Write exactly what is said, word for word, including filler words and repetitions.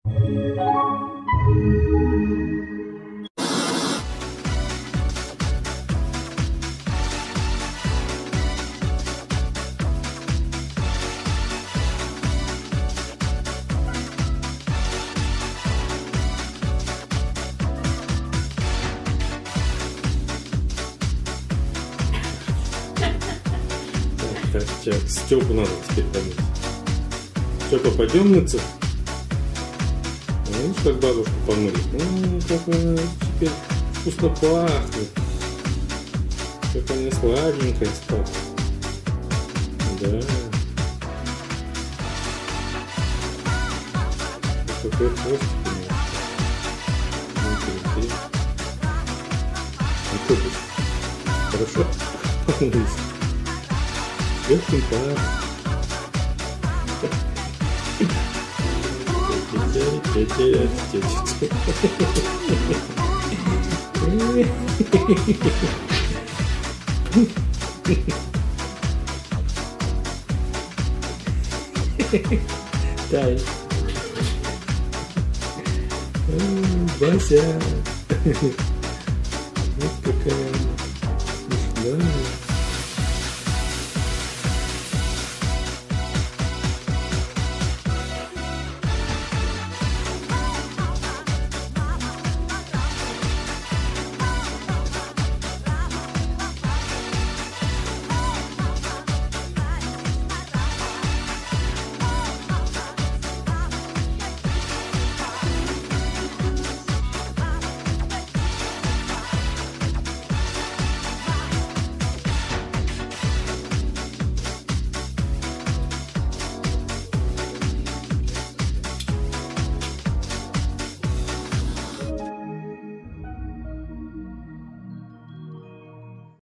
Так, сейчас Степу надо теперь помыть. Степа, пойдем мыться? Видишь, как бабушку помыли? Ну, как она теперь вкусно пахнет. Как она сладенькая стала. Да. Какой хвостик у нее. Смотри. Ну что ты? Хорошо? Помылись. Легким паром. Тай. Бася. Вот какая смешная.